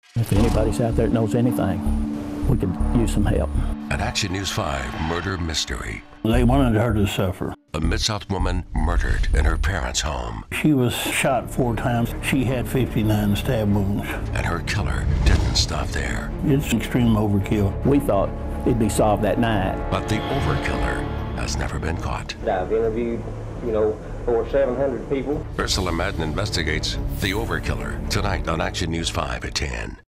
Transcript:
If anybody's out there that knows anything, we could use some help. An Action News 5 murder mystery. They wanted her to suffer. A Mid-South woman murdered in her parents' home. She was shot 4 times. She had 59 stab wounds. And her killer didn't stop there. It's extreme overkill. We thought it'd be solved that night. But the Overkiller has never been caught. I've interviewed, over 700 people. Ursula Madden investigates The Overkiller tonight on Action News 5 at 10.